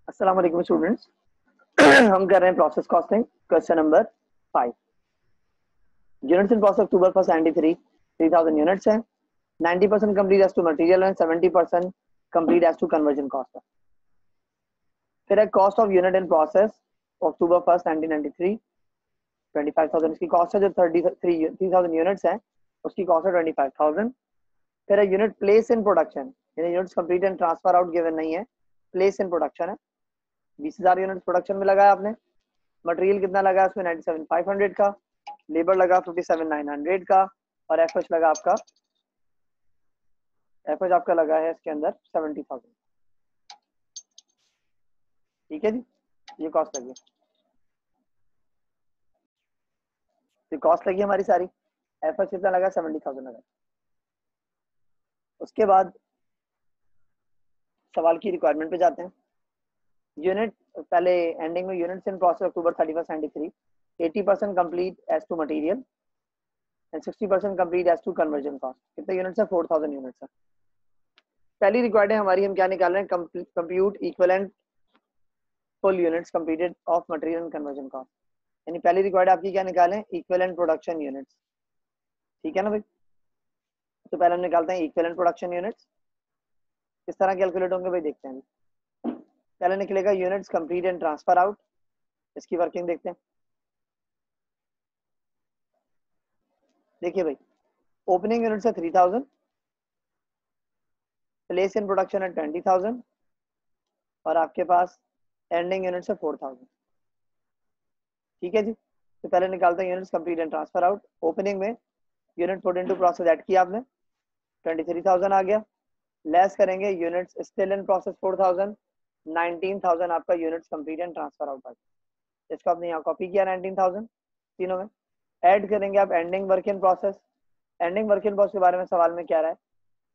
अस्सलाम वालेकुम स्टूडेंट्स। हम कर रहे हैं process costing question number 5। Units in process October first 93 3000 units हैं। 90% complete as to material and 70% complete as to conversion cost है। फिर है cost of unit in process October first 1993 25,000 इसकी कॉस्ट है। जो 3000 यूनिट्स हैं उसकी कॉस्ट है 25,000। फिर है यूनिट प्लेस इन प्रोडक्शन, यानी units complete and transfer out given नहीं है, प्लेस इन प्रोडक्शन है। 20,000 यूनिट प्रोडक्शन में लगाया आपने। मटेरियल कितना लगा उसमें 97,500 का, लेबर लगा 57,900 का, और एफएच लगा आपका लगा है इसके अंदर 70,000। ठीक है जी, ये कॉस्ट लगी, ये कॉस्ट लगी हमारी सारी। एफएच कितना लगा 70,000 लगा। उसके बाद सवाल की रिक्वायरमेंट पे जाते हैं। यूनिट पहले एंडिंग में units in process October 31 93 80% complete as to material and 60% complete as to conversion cost. कितने यूनिट्स है? 4,000 यूनिट्स है। पहली रिक्वायर्ड है हमारी, हम क्या निकाल रहे हैं? Compute equivalent full units completed of material and conversion cost. यानी पहली रिक्वायर्ड आपकी क्या निकालें? Equivalent production units. ठीक है ना भाई? तो पहले हम निकालते हैं इक्विवेलेंट प्रोडक्शन यूनिट्स। किस तरह कैलकुलेट होंगे भाई, देखते हैं। पहले निकलेगा units complete and transfer out, इसकी वर्किंग देखते हैं। देखिए भाई, ओपनिंग यूनिट्स है 3,000, प्लेस इन प्रोडक्शन है 20,000, और आपके पास एंडिंग यूनिट्स है 4,000। ठीक है जी, तो पहले निकालते हैं units complete and transfer out. Opening में unit put into process add किया आपने, 23,000 आ गया। लेस करेंगे यूनिट्स स्टिल इन प्रोसेस 4,000, 19,000 आपका units complete and transfer out आ गया। इसको आपने यहाँ कॉपी किया 19,000 तीनों में। ऐड करेंगे आप ending work in process. Ending work in process के बारे में सवाल में क्या रहा है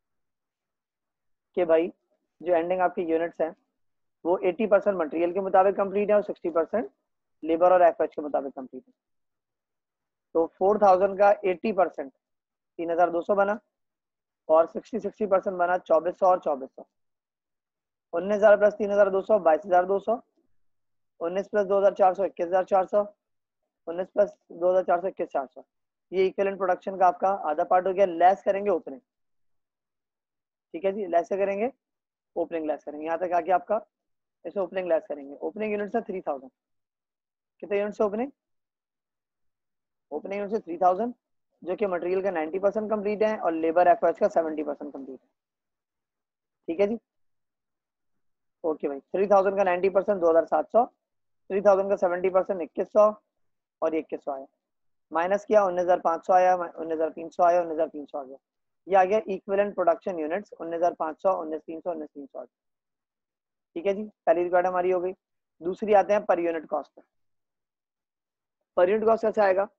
कि भाई जो एंडिंग आपकी यूनिट्स हैं वो 80% मटेरियल के मुताबिक कंप्लीट है और 60% लेबर और एफएच के मुताबिक कंप्लीट है। तो 4,000 का 80% 3,200 बना, और 60% बना 2,400 और 2,400। 19,000 प्लस 3,200 22,200, 19 प्लस 2,400 21,400, 19 प्लस 2,400 21,400। ये इक्विवेलेंट प्रोडक्शन का आपका आधा पार्ट हो गया। लेस करेंगे ओपनिंग। ठीक है जी, लेस करेंगे ओपनिंग, लेस करेंगे यहाँ तक आके आपका। इसे ओपनिंग लेस करेंगे। ओपनिंग यूनिट है 3,000। कितने यूनिट से ओपनिंग? ओपनिंग यूनिट से 3,000, जो कि मटेरियल का 90% कंप्लीट है और लेबर एफएच का 70% कंप्लीट है। ठीक है जी, ओके भाई। 3,000 का 90% 2,700, 3,000 का 70% 2,100, और 2,100 आया। माइनस किया 19,500 आया, 19,300 आया, 19,300 आ गया। ये आ गया इक्विवेलेंट प्रोडक्शन यूनिट्स 19,500, 19,300, 19,300 आ गया। ठीक है जी, पहली रिक्वायर्ड हमारी हो गई। दूसरी आते हैं per unit cost. Per unit cost कैसे आएगा?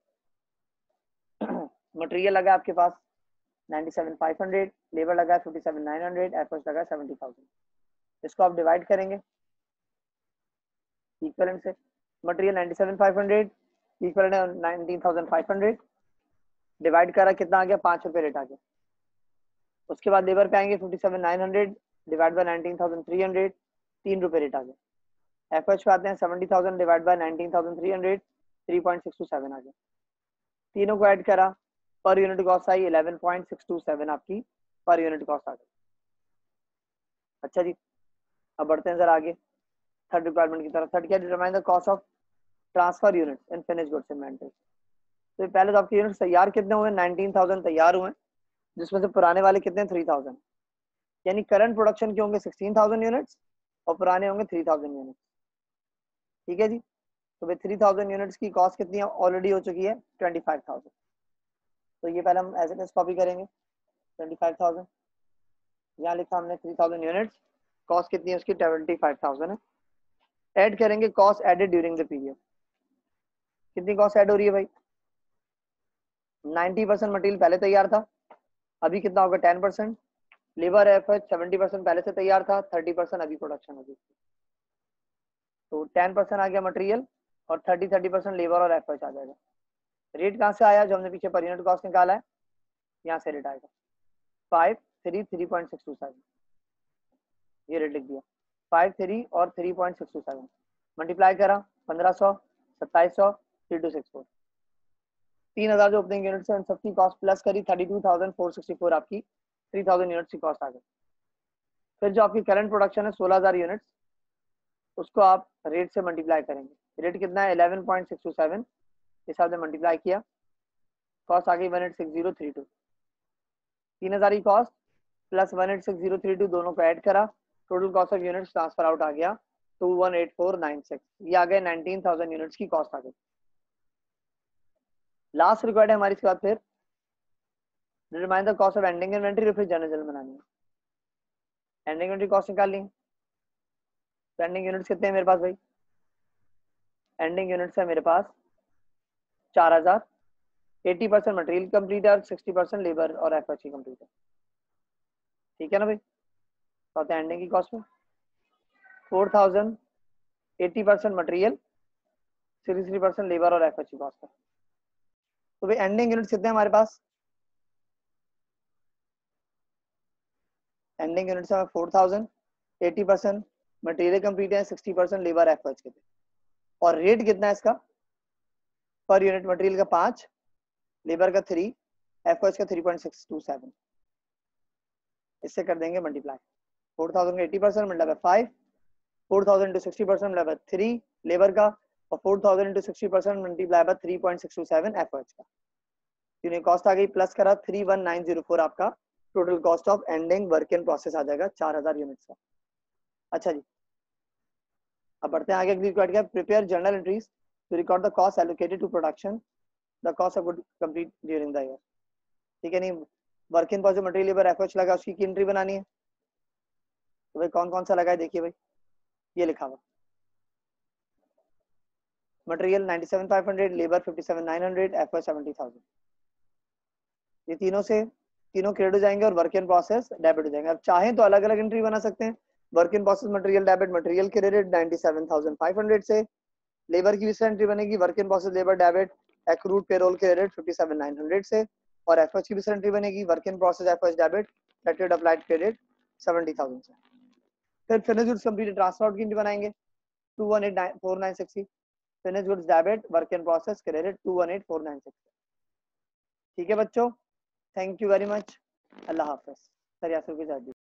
मटेरियल लगा आपके पास 97,500, लेबर लगा 57,900, एफएच लगा 70,000। इसको आप डिवाइड करेंगे इक्विवेलेंट से। मटेरियल 97,500 इक्विवेलेंट है 19,500, डिवाइड करा कितना आ गया? 5 रुपये रेट आ गया। उसके बाद लेबर पे आएंगे 57,900 डिवाइड बाय 19,300, 3 रुपये रेट आ गया। एफएच पे आते हैं 70,000 डिवाइड बाय 19,300, 3.627 आ गया। तीनों को ऐड करा, पर यूनिट कॉस्ट आई 11.627 आपकी पर यूनिट कॉस्ट आ गई। अच्छा जी, अब बढ़ते हैं जरा आगे थर्ड रिक्वायरमेंट की तरफ। थर्ड क्या? Determine the cost of transfer units in finish goods inventory. तो पहले तो आपके यूनिट्स तैयार कितने हुए? 19,000 तैयार हुए, जिसमें से पुराने वाले कितने? 3,000। यानी करंट प्रोडक्शन के होंगे 16,000 यूनिट्स और पुराने होंगे 3,000 यूनिट्स। ठीक है जी, तो भाई 3,000 यूनिट्स की कॉस्ट कितनी है? ऑलरेडी हो चुकी है 25,000। तो ये पहले हम एज इट इज कॉपी करेंगे 25,000। यहाँ लिखा हमने 3,000 यूनिट्स, कॉस्ट कितनी है उसकी? 25,000 है। ऐड करेंगे cost added during the period. कितनी कॉस्ट ऐड हो रही है भाई? 90% मटेरियल पहले तैयार था, अभी कितना होगा? 10%। लेबर एफएच 70% पहले से तैयार था, 30% अभी प्रोडक्शन होगी। तो 10% आ गया मटेरियल और 30% लेबर और एफएच आ जाएगा। रेट कहाँ से आया? जो हमने पीछे पर यूनिट कॉस्ट निकाला है, यहाँ से रेट आएगा 533.627। ये रेट लिख दिया। 53 और 3.627 मल्टीप्लाई करा 1500 2700 3264 3000 जो ओपनिंग यूनिट्स है उन सबकी कॉस्ट प्लस करी 32,464 आपकी 3000 यूनिट्स की कॉस्ट आ गई। फिर जो आपकी करंट प्रोडक्शन है 16000 यूनिट्स उसको आप रेट से मल्टीप्लाई करेंगे। रेट कितना है 11.627 हिसाब से मल्टीप्लाई किया कॉस्ट आ गई 186032 3000 की कॉस्ट प्लस 186032 दोनों को ऐड करा total cost of units transfer out आ गया 218496 ये आ गए 19,000 यूनिट्स की कॉस्ट आ गई। लास्ट रिक्वायर्ड है हमारी इसके बाद फिर determine the cost of ending inventory फिर जनरल बनानी है। एंडिंग इन्वेंटरी कॉस्ट निकाल ली तो एंडिंग यूनिट्स कितने हैं मेरे पास भाई एंडिंग यूनिट्स है मेरे पास 4000 80% मटेरियल कंप्लीट है और 60% लेबर और एफएचई कंप्लीट है। ठीक है ना भाई तो आते हैं एंडिंग की कॉस्ट में 4000 80% मटेरियल 63% लेबर और एफएचई कॉस्ट है। तो भाई एंडिंग यूनिट्स कितने हैं हमारे पास एंडिंग यूनिट्स है 4000 80% मटेरियल कंप्लीट है 60% लेबर एफएच के और रेट कितना है इसका पर यूनिट मटेरियल का 5 लेबर का 3 एफएच का 3.627 इससे कर देंगे मल्टीप्लाई 4000 का 80% मतलब 5 4000 into 60% मतलब 3 लेबर का और 4000 into 60% मल्टीप्लाई बाय 3.627 एफएच का यूनिट कॉस्ट आ गई प्लस करा 31904 आपका total cost of ending work in process आ जाएगा 4000 यूनिट्स का। अच्छा जी अब बढ़ते हैं आगे रिक्वायर्ड क्या prepare journal entries to record the cost allocated to production the cost of good complete during the year. ठीक है नहीं work in process material labour FH लगा उसकी की एंट्री बनानी है तो भाई कौन कौन सा लगा है देखिए भाई ये लिखा हुआ मटेरियल 97,500 लेबर 57,900 एफएच 70,000 ये तीनों से तीनों क्रेडिट हो जाएंगे और वर्क इन प्रोसेस डेबिट हो जाएंगे। अब चाहें तो अलग अलग एंट्री बना सकते हैं work in process material debit material credit 97,500 से लेबर की भी एंट्री बनेगी work in process labour debit accrued payroll credit 57,900 से और एफएच की भी एंट्री बनेगी work in process FH debit active applied credit 70,000 से। फिर finish goods complete transfer out की एंट्री बनाएंगे 218,496 finish goods debit work in process credit 218,496। ठीक है बच्चों thank you very much Allah Hafiz sir Yasir की